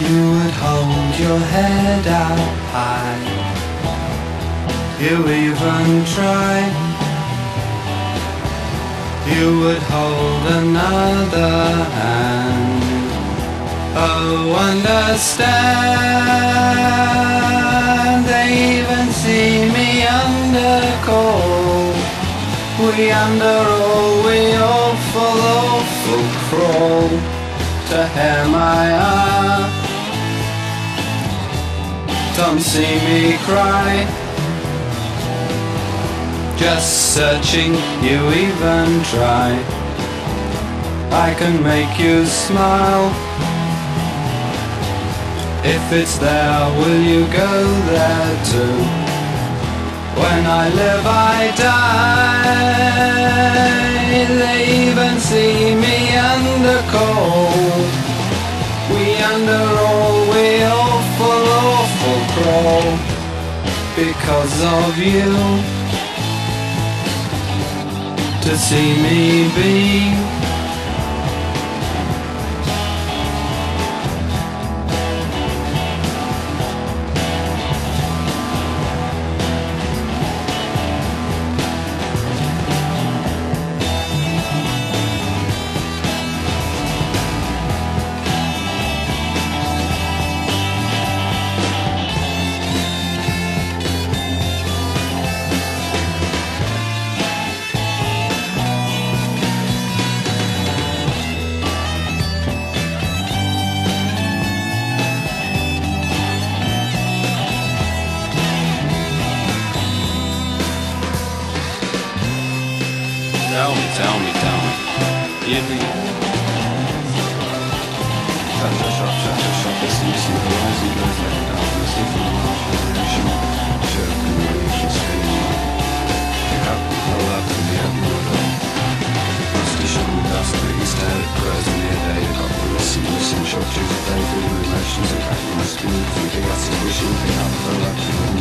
You would hold your head out high. You even try. You would hold another hand. Oh, understand. They even see me under call. We under all, we awful crawl to hear my heart. Don't see me cry. Just searching, you even try. I can make you smile. If it's there, will you go there too? When I live, I die. They even see me under cold. We under all, we awful crawl because of you. To see me be Tell me. Give me. Shatter shop, I see the horizon goes like darkness, different generation, share communication screen. Pick up, roll up from the outdoor. Rusty shot and dust, big stare, grows in the day, got the missing shock, choose a day, feeling emotions, and cracking my skin, thinking that's a wishing, pick up, roll up,